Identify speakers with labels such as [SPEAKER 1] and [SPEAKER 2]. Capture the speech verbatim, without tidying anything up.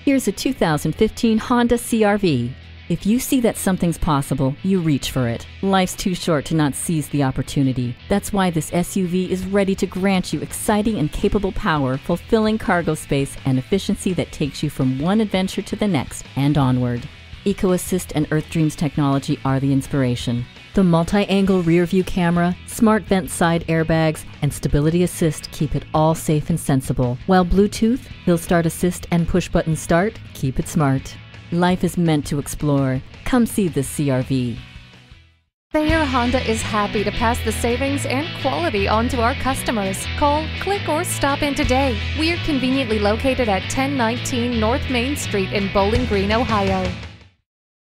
[SPEAKER 1] Here's a two thousand fifteen Honda C R V. If you see that something's possible, you reach for it. Life's too short to not seize the opportunity. That's why this S U V is ready to grant you exciting and capable power, fulfilling cargo space, and efficiency that takes you from one adventure to the next and onward. EcoAssist and Earth Dreams technology are the inspiration. The multi-angle rear view camera, smart vent side airbags, and stability assist keep it all safe and sensible, while Bluetooth, Hill Start Assist, and push-button start keep it smart. Life is meant to explore. Come see this C R V.
[SPEAKER 2] Thayer Honda is happy to pass the savings and quality on to our customers. Call, click, or stop in today. We are conveniently located at ten nineteen North Main Street in Bowling Green, Ohio.